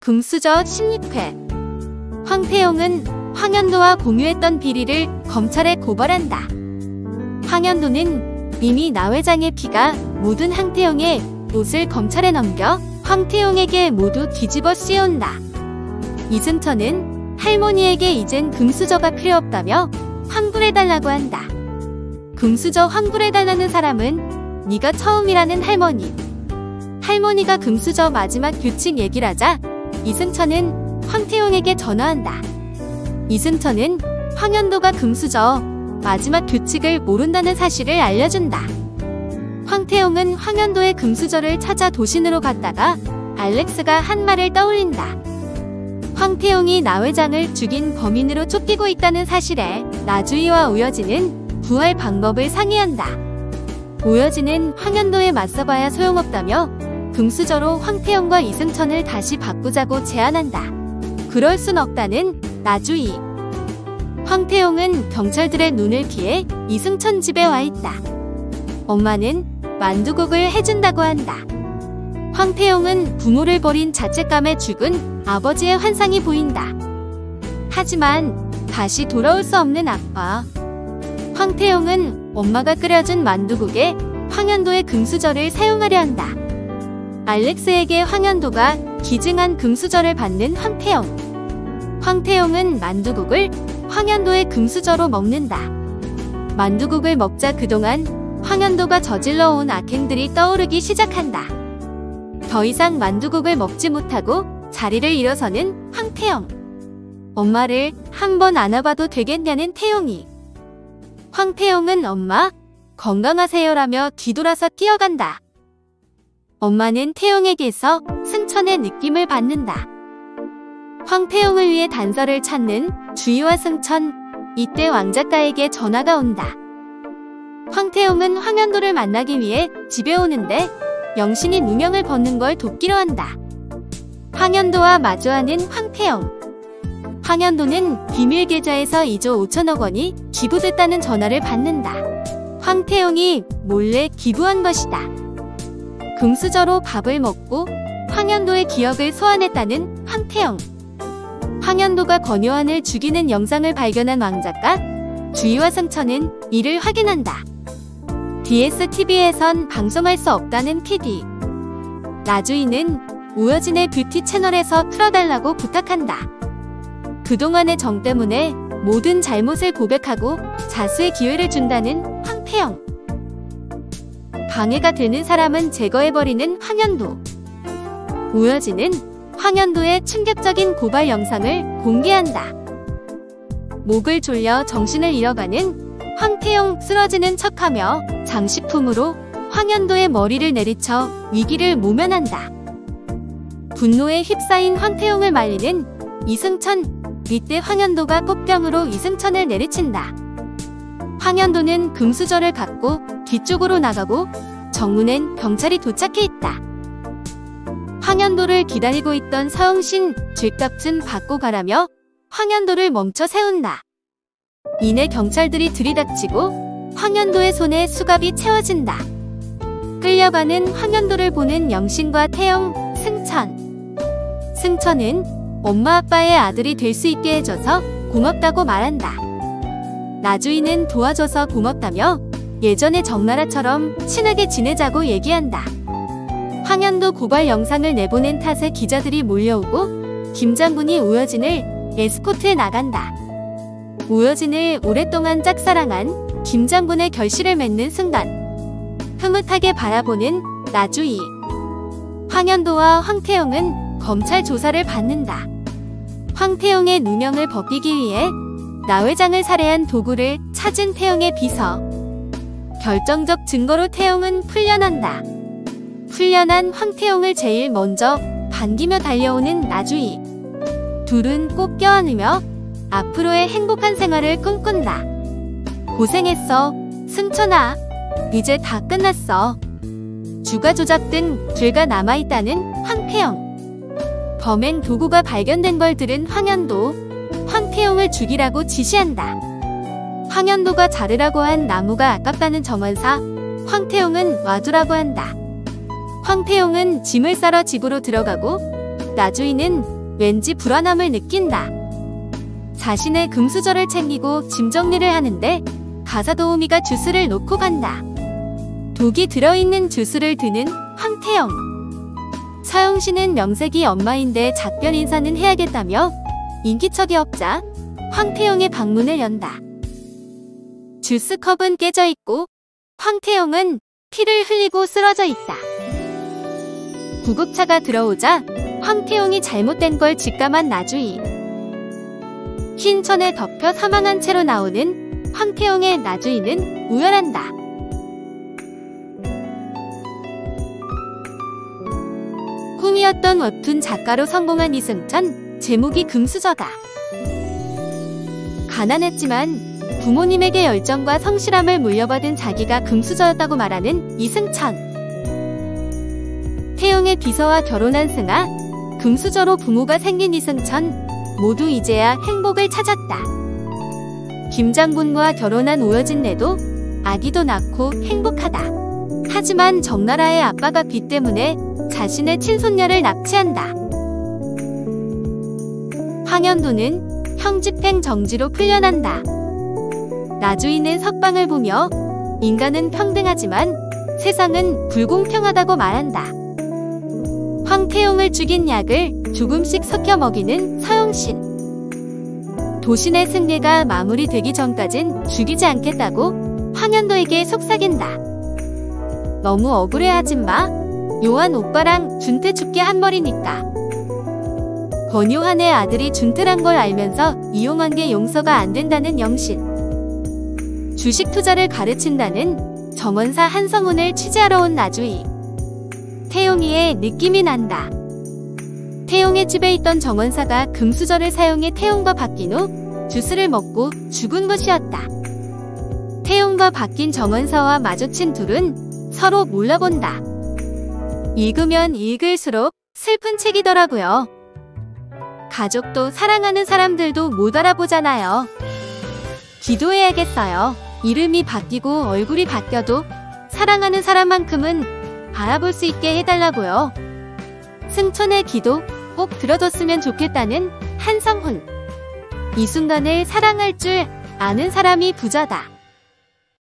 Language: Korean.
금수저 16회. 황태용은 황현도와 공유했던 비리를 검찰에 고발한다. 황현도는 이미 나 회장의 피가 묻은 황태용의 옷을 검찰에 넘겨 황태용에게 모두 뒤집어 씌운다. 이승천은 할머니에게 이젠 금수저가 필요 없다며 환불해달라고 한다. 금수저 환불해달라는 사람은 네가 처음이라는 할머니. 할머니가 금수저 마지막 규칙 얘기를 하자 이승천은 황태용에게 전화한다. 이승천은 황현도가 금수저 마지막 규칙을 모른다는 사실을 알려준다. 황태용은 황현도의 금수저를 찾아 도신으로 갔다가 알렉스가 한 말을 떠올린다. 황태용이 나 회장을 죽인 범인으로 쫓기고 있다는 사실에 나주희와 우여진은 부활 방법을 상의한다. 우여진은 황현도에 맞서봐야 소용없다며 금수저로 황태용과 이승천을 다시 바꾸자고 제안한다. 그럴 순 없다는 나주희. 황태용은 경찰들의 눈을 피해 이승천 집에 와 있다. 엄마는 만두국을 해준다고 한다. 황태용은 부모를 버린 자책감에 죽은 아버지의 환상이 보인다. 하지만 다시 돌아올 수 없는 아빠. 황태용은 엄마가 끓여준 만두국에 황현도의 금수저를 사용하려 한다. 알렉스에게 황현도가 기증한 금수저를 받는 황태용. 황태용은 만두국을 황현도의 금수저로 먹는다. 만두국을 먹자 그동안 황현도가 저질러온 악행들이 떠오르기 시작한다. 더 이상 만두국을 먹지 못하고 자리를 일어서는 황태용. 엄마를 한번 안아봐도 되겠냐는 태용이. 황태용은 엄마, 건강하세요라며 뒤돌아서 뛰어간다. 엄마는 태용에게서 승천의 느낌을 받는다. 황태용을 위해 단서를 찾는 주희와 승천. 이때 왕 작가에게 전화가 온다. 황태용은 황현도를 만나기 위해 집에 오는데 영신이 누명을 벗는 걸 돕기로 한다. 황현도와 마주하는 황태용. 황현도는 비밀 계좌에서 2조 5천억 원이 기부됐다는 전화를 받는다. 황태용이 몰래 기부한 것이다. 금수저로 밥을 먹고 황현도의 기억을 소환했다는 황태용. 황현도가 권효환을 죽이는 영상을 발견한 왕 작가, 주희와 승천은 이를 확인한다. DSTV에선 방송할 수 없다는 PD. 나주희는 우여진의 뷰티 채널에서 틀어달라고 부탁한다. 그동안의 정 때문에 모든 잘못을 고백하고 자수의 기회를 준다는 황태용. 방해가 되는 사람은 제거해버리는 황현도. 우여진은 황현도의 충격적인 고발 영상을 공개한다. 목을 졸려 정신을 잃어가는 황태용. 쓰러지는 척하며 장식품으로 황현도의 머리를 내리쳐 위기를 모면한다. 분노에 휩싸인 황태용을 말리는 이승천. 이때 황현도가 꽃병으로 이승천을 내리친다. 황현도는 금수저를 갖고 뒤쪽으로 나가고 정문엔 경찰이 도착해 있다. 황현도를 기다리고 있던 서영신. 죗값 좀 받고 가라며 황현도를 멈춰 세운다. 이내 경찰들이 들이닥치고 황현도의 손에 수갑이 채워진다. 끌려가는 황현도를 보는 영신과 태용, 승천. 승천은 엄마 아빠의 아들이 될 수 있게 해줘서 고맙다고 말한다. 나주희는 도와줘서 고맙다며 예전의 정나라처럼 친하게 지내자고 얘기한다. 황현도 고발 영상을 내보낸 탓에 기자들이 몰려오고 김장군이 우여진을 에스코트해 나간다. 우여진을 오랫동안 짝사랑한 김장군의 결실을 맺는 순간 흐뭇하게 바라보는 나주희. 황현도와 황태용은 검찰 조사를 받는다. 황태용의 누명을 벗기기 위해 나 회장을 살해한 도구를 찾은 태용의 비서. 결정적 증거로 태용은 풀려난다. 풀려난 황태용을 제일 먼저 반기며 달려오는 나주희. 둘은 꼭 껴안으며 앞으로의 행복한 생활을 꿈꾼다. 고생했어, 승천아. 이제 다 끝났어. 주가 조작 등 죄가 남아있다는 황태용. 범행 도구가 발견된 걸 들은 황현도. 황태용을 죽이라고 지시한다. 황현도가 자르라고 한 나무가 아깝다는 정원사. 황태용은 놔두라고 한다. 황태용은 짐을 싸러 집으로 들어가고 나주인은 왠지 불안함을 느낀다. 자신의 금수저를 챙기고 짐 정리를 하는데 가사도우미가 주스를 놓고 간다. 독이 들어있는 주스를 드는 황태영. 서영신은 명색이 엄마인데 작별 인사는 해야겠다며 인기척이 없자 황태영의 방문을 연다. 주스컵은 깨져 있고 황태영은 피를 흘리고 쓰러져 있다. 구급차가 들어오자 황태영이 잘못된 걸 직감한 나주인. 흰 천에 덮여 사망한 채로 나오는 황태영의 나주인은 우열한다. 꿈이었던 웹툰 작가로 성공한 이승천, 제목이 금수저다. 가난했지만 부모님에게 열정과 성실함을 물려받은 자기가 금수저였다고 말하는 이승천. 태영의 비서와 결혼한 승아, 금수저로 부모가 생긴 이승천, 모두 이제야 행복을 찾았다. 김장군과 결혼한 우여진네도 아기도 낳고 행복하다. 하지만 정나라의 아빠가 빚 때문에 자신의 친손녀를 납치한다. 황현도는 형집행 정지로 풀려난다. 나주인은 석방을 보며 인간은 평등하지만 세상은 불공평하다고 말한다. 황태용을 죽인 약을 조금씩 섞여 먹이는 서영신. 도신의 승계가 마무리되기 전까진 죽이지 않겠다고 황현도에게 속삭인다. 너무 억울해하진 마. 요한 오빠랑 준태 죽게 한 머리니까. 권요한의 아들이 준태란 걸 알면서 이용한 게 용서가 안 된다는 영신. 주식 투자를 가르친다는 정원사 한성훈을 취재하러 온 나주인. 태용이의 느낌이 난다. 태용의 집에 있던 정원사가 금수저를 사용해 태용과 바뀐 후 주스를 먹고 죽은 것이었다. 태용과 바뀐 정원사와 마주친 둘은 서로 몰라본다. 읽으면 읽을수록 슬픈 책이더라고요. 가족도 사랑하는 사람들도 못 알아보잖아요. 기도해야겠어요. 이름이 바뀌고 얼굴이 바뀌어도 사랑하는 사람만큼은 바라볼 수 있게 해달라고요. 승천의 기도 꼭 들어줬으면 좋겠다는 한성훈. 이 순간을 사랑할 줄 아는 사람이 부자다.